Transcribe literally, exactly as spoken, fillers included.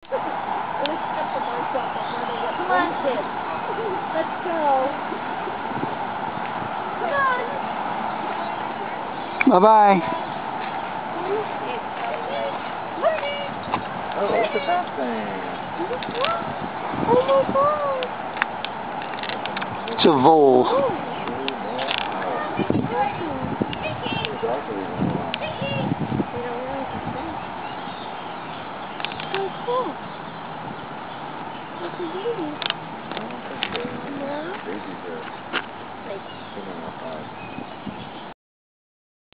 Come on, kids. Let's go. Come on. Bye-bye. Oh, look at that thing. Oh my God. It's a vole. So cool. It's a baby. I don't think so. No? Babies are, Like, you know,